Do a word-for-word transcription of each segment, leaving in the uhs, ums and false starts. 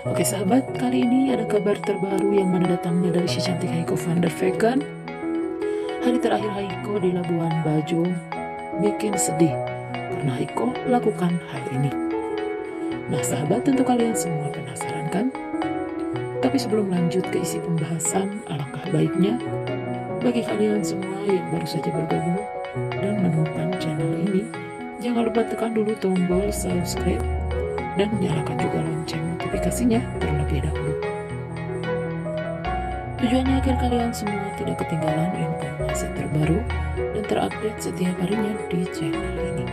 Oke sahabat, kali ini ada kabar terbaru yang mana datangnya dari si cantik Heiko van der Vecken. Hari terakhir Heiko di Labuan Bajo bikin sedih karena Heiko melakukan hal ini. Nah sahabat, tentu kalian semua penasaran kan? Tapi sebelum lanjut ke isi pembahasan, alangkah baiknya bagi kalian semua yang baru saja bergabung dan menemukan channel ini, jangan lupa tekan dulu tombol subscribe dan nyalakan juga lonceng notifikasinya terlebih dahulu. Tujuannya agar kalian semua tidak ketinggalan informasi terbaru dan terupdate setiap harinya di channel ini.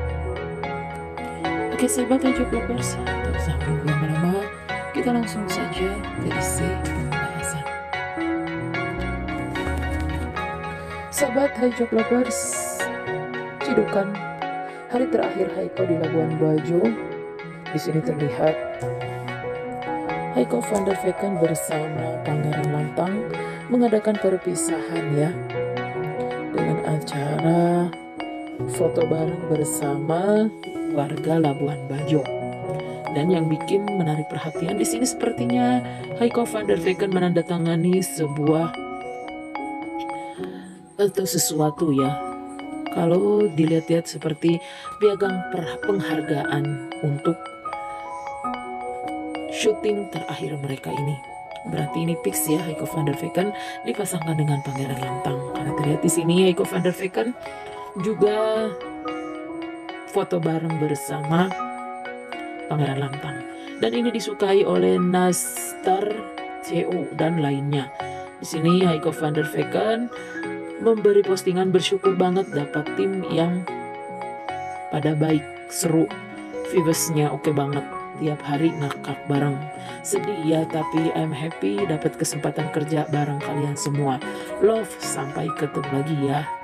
Oke sahabat Hijab Lovers, tak usah menunggu lama-lama, kita langsung saja ke isi pembahasan. Sahabat Hijab Lovers, cidukan hari terakhir Heiko di Labuan Bajo. Di sini terlihat Heiko van der Vecken bersama Pangeran Lantang mengadakan perpisahan ya, dengan acara foto bareng bersama warga Labuan Bajo. Dan yang bikin menarik perhatian di sini sepertinya Heiko van der Vecken menandatangani sebuah atau sesuatu ya. Kalau dilihat-lihat seperti piagam penghargaan untuk syuting terakhir mereka ini. Berarti ini fix ya, Heiko van der Vecken dipasangkan dengan Pangeran Lantang. Karena terlihat di sini Heiko van der Vecken juga foto bareng bersama Pangeran Lantang. Dan ini disukai oleh Nastar, C O dan lainnya. Di sini Heiko van der Vecken memberi postingan bersyukur banget dapat tim yang pada baik, seru, vibesnya oke banget. Tiap hari ngakak bareng. Sedih ya, tapi I'm happy dapat kesempatan kerja bareng kalian semua. Love, sampai ketemu lagi ya.